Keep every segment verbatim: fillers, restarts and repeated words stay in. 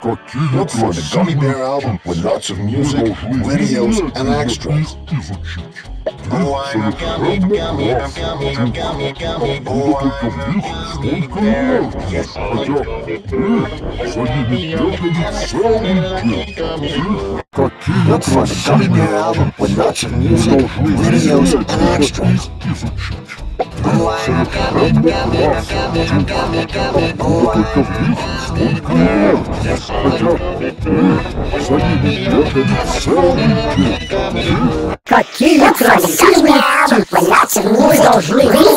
Look for the Gummy Bear album with lots of music, videos, and extras. Oh, I'm a gummy, gummy, I'm gummy, I'm gummy, gummy, oh, I'm a gummy bear. Yes, I'm a gummy bear. Look for the Gummy Bear album with lots of music, videos, and extras. Oh, I'm a gummy, gummy, I'm gummy, I'm gummy, gummy, oh, I'm a gummy bear. Yes, I'm a gummy bear. Какие красивые альтернативы мы должны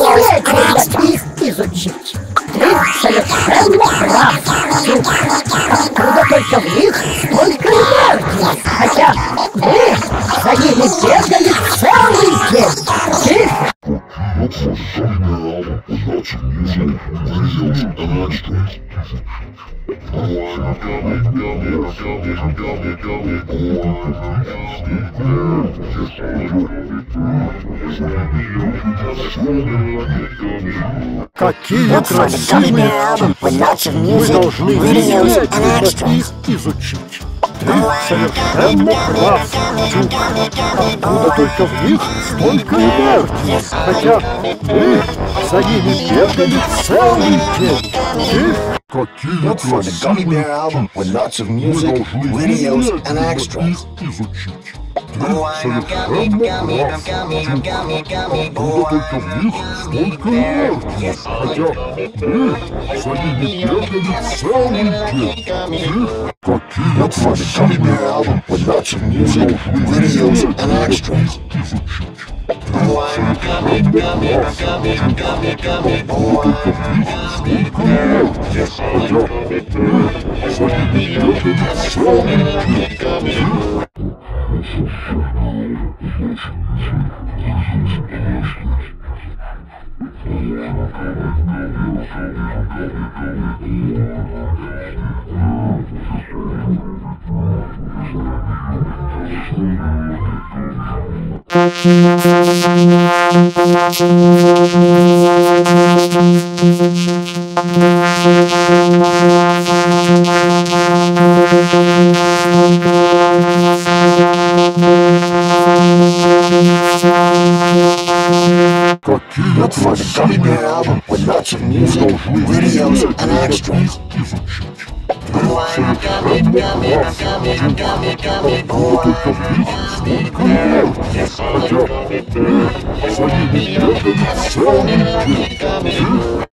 изучить. Ты совершенно прав. Откуда только в них столько энергии. Хотя мы за ними бегали целый день. Look for the Gummy Bear album with lots of music, videos, and extras. Oh, I'm a gummy, gummy, I'm gummy, I'm gummy, gummy, oh, I'm a gummy bear. Yes, I'm a gummy bear. Какие красивые мы должны изучить. Ты совершенно прав. Откуда только в них столько энергии. Хотя мы за ними бегали целый день. Look for the Gummy Bear album with lots of music, videos, and extras. Oh, I'm a gummy, gummy, I'm gummy, I'm gummy, gummy, oh, I'm a gummy bear. Yes, I'm a gummy bear. Look for the Gummy Bear album with lots of music, videos, and extras. Oh, I'm a gummy, gummy, I'm gummy, I'm gummy, gummy, oh, I'm a gummy bear. Yes, I'm a gummy bear. Look for the Gummy Bear album with lots of music, videos, and extras. Oh, I'm a gummy, gummy, I'm gummy, I'm gummy, gummy, oh, I'm a gummy bear. Yes, I'm a gummy bear.